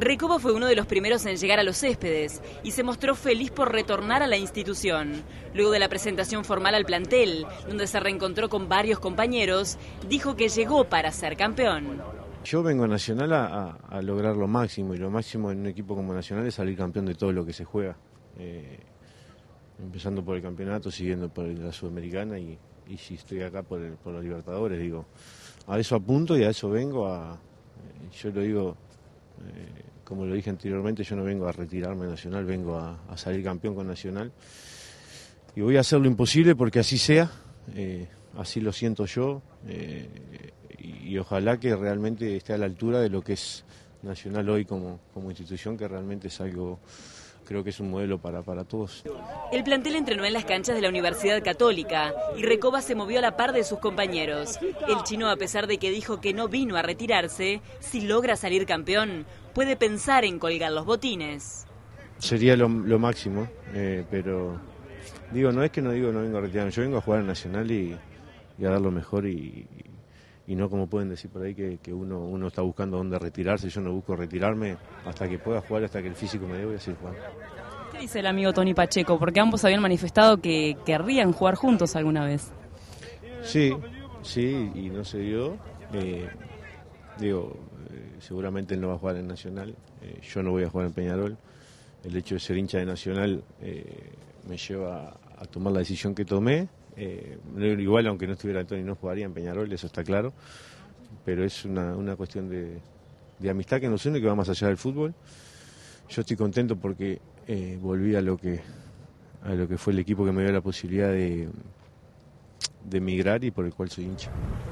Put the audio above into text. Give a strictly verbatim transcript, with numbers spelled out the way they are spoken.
Recoba fue uno de los primeros en llegar a Los Céspedes y se mostró feliz por retornar a la institución. Luego de la presentación formal al plantel, donde se reencontró con varios compañeros, dijo que llegó para ser campeón. Yo vengo a Nacional a, a, a lograr lo máximo, y lo máximo en un equipo como Nacional es salir campeón de todo lo que se juega. Eh, empezando por el campeonato, siguiendo por la Sudamericana y, y si estoy acá por, el, por los Libertadores, digo, a eso apunto y a eso vengo. A, yo lo digo, eh, como lo dije anteriormente, yo no vengo a retirarme de Nacional, vengo a, a salir campeón con Nacional y voy a hacer lo imposible porque así sea, eh, así lo siento yo. Eh, y, y ojalá que realmente esté a la altura de lo que es Nacional hoy como, como institución, que realmente es algo, creo que es un modelo para, para todos. El plantel entrenó en las canchas de la Universidad Católica y Recoba se movió a la par de sus compañeros. El chino, a pesar de que dijo que no vino a retirarse, si logra salir campeón, puede pensar en colgar los botines. Sería lo, lo máximo, eh, pero digo, no es que no digo no vengo a retirarme, yo vengo a jugar en Nacional y, y a dar lo mejor y, y no como pueden decir por ahí que, que uno, uno está buscando dónde retirarse. Yo no busco retirarme hasta que pueda jugar, hasta que el físico me dé, voy a seguir jugando. ¿Qué dice el amigo Tony Pacheco? Porque ambos habían manifestado que querrían jugar juntos alguna vez. Sí, sí, y no se dio. Eh, digo, eh, seguramente él no va a jugar en Nacional, eh, yo no voy a jugar en Peñarol. El hecho de ser hincha de Nacional eh, me lleva a tomar la decisión que tomé. Eh, igual, aunque no estuviera Tony, no jugaría en Peñarol, eso está claro. Pero es una, una cuestión de, de amistad que nos une, que va más allá del fútbol. Yo estoy contento porque eh, volví a lo que a lo que fue el equipo que me dio la posibilidad de, de emigrar y por el cual soy hincha.